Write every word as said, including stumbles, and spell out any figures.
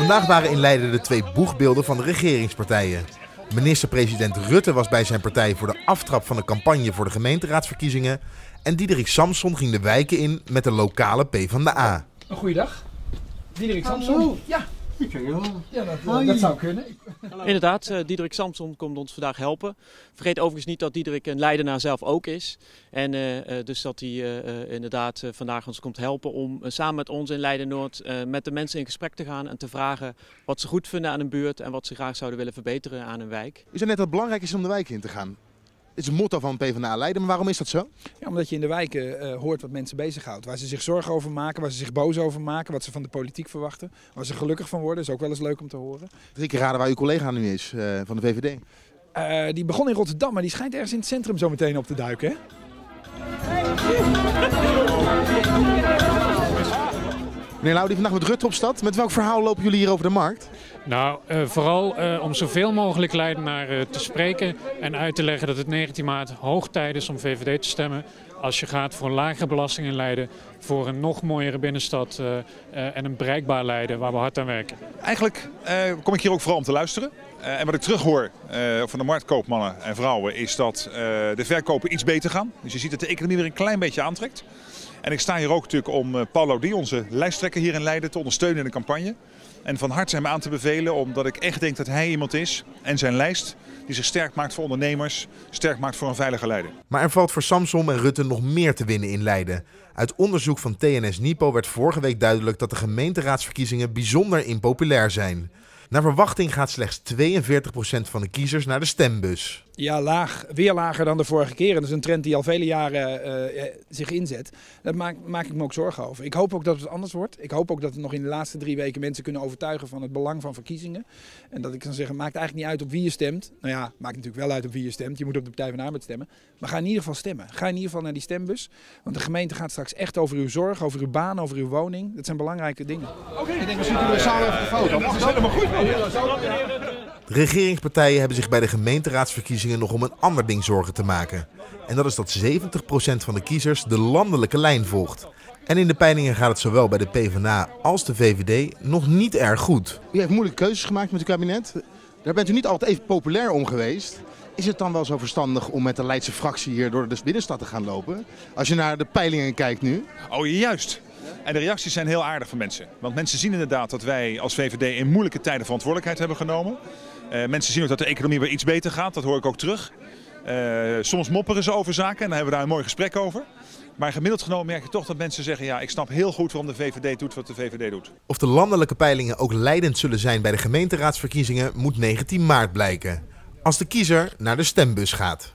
Vandaag waren in Leiden de twee boegbeelden van de regeringspartijen. Minister-president Rutte was bij zijn partij voor de aftrap van de campagne voor de gemeenteraadsverkiezingen. En Diederik Samson ging de wijken in met de lokale PvdA. Een goeiedag. Diederik Samson. Ja. Ja, dat, uh, dat zou kunnen. Inderdaad, uh, Diederik Samson komt ons vandaag helpen. Vergeet overigens niet dat Diederik een Leidenaar zelf ook is. En uh, uh, dus dat hij uh, uh, inderdaad uh, vandaag ons komt helpen om uh, samen met ons in Leiden-Noord uh, met de mensen in gesprek te gaan. En te vragen wat ze goed vinden aan een buurt en wat ze graag zouden willen verbeteren aan een wijk. U zei net dat het belangrijk is om de wijk in te gaan. Het is een motto van PvdA Leiden, maar waarom is dat zo? Ja, omdat je in de wijken uh, hoort wat mensen bezighoudt. Waar ze zich zorgen over maken, waar ze zich boos over maken, wat ze van de politiek verwachten. Waar ze gelukkig van worden, is ook wel eens leuk om te horen. Drie keer raden waar uw collega nu is, uh, van de V V D. Uh, die begon in Rotterdam, maar die schijnt ergens in het centrum zo meteen op te duiken, hè? Meneer Lau, die vandaag met Rutte op stad. Met welk verhaal lopen jullie hier over de markt? Nou, uh, vooral uh, om zoveel mogelijk Leidenaren uh, te spreken en uit te leggen dat het negentien maart hoog tijd is om V V D te stemmen. Als je gaat voor een lagere belasting in Leiden, voor een nog mooiere binnenstad uh, uh, en een bereikbaar Leiden waar we hard aan werken. Eigenlijk uh, kom ik hier ook vooral om te luisteren. Uh, en wat ik terughoor uh, van de marktkoopmannen en vrouwen is dat uh, de verkopen iets beter gaan. Dus je ziet dat de economie weer een klein beetje aantrekt. En ik sta hier ook natuurlijk om uh, Paul Laudy, onze lijsttrekker hier in Leiden, te ondersteunen in de campagne. En van harte hem aan te bevelen, omdat ik echt denk dat hij iemand is en zijn lijst die zich sterk maakt voor ondernemers, sterk maakt voor een veilige Leiden. Maar er valt voor Samson en Rutte nog meer te winnen in Leiden. Uit onderzoek van T N S-Nipo werd vorige week duidelijk dat de gemeenteraadsverkiezingen bijzonder impopulair zijn. Naar verwachting gaat slechts tweeënveertig procent van de kiezers naar de stembus. Ja, laag, weer lager dan de vorige keer. Dat is een trend die al vele jaren uh, zich inzet. Daar maak, maak ik me ook zorgen over. Ik hoop ook dat het anders wordt. Ik hoop ook dat we nog in de laatste drie weken mensen kunnen overtuigen van het belang van verkiezingen. En dat ik kan zeggen, maakt eigenlijk niet uit op wie je stemt. Nou ja, maakt natuurlijk wel uit op wie je stemt. Je moet op de Partij van de Arbeid stemmen. Maar ga in ieder geval stemmen. Ga in ieder geval naar die stembus. Want de gemeente gaat straks echt over uw zorg, over uw baan, over uw woning. Dat zijn belangrijke dingen. Oké, okay, ik denk misschien kunnen we samen even de foto. Dat is helemaal goed. De regeringspartijen hebben zich bij de gemeenteraadsverkiezingen nog om een ander ding zorgen te maken. En dat is dat zeventig procent van de kiezers de landelijke lijn volgt. En in de peilingen gaat het zowel bij de PvdA als de V V D nog niet erg goed. U heeft moeilijke keuzes gemaakt met uw kabinet. Daar bent u niet altijd even populair om geweest. Is het dan wel zo verstandig om met de Leidse fractie hier door de binnenstad te gaan lopen? Als je naar de peilingen kijkt nu. Oh, juist. En de reacties zijn heel aardig van mensen. Want mensen zien inderdaad dat wij als V V D in moeilijke tijden verantwoordelijkheid hebben genomen. Uh, mensen zien ook dat de economie weer iets beter gaat, dat hoor ik ook terug. Uh, soms mopperen ze over zaken en dan hebben we daar een mooi gesprek over. Maar gemiddeld genomen merk je toch dat mensen zeggen, ja, ik snap heel goed waarom de V V D doet wat de V V D doet. Of de landelijke peilingen ook leidend zullen zijn bij de gemeenteraadsverkiezingen moet negentien maart blijken. Als de kiezer naar de stembus gaat.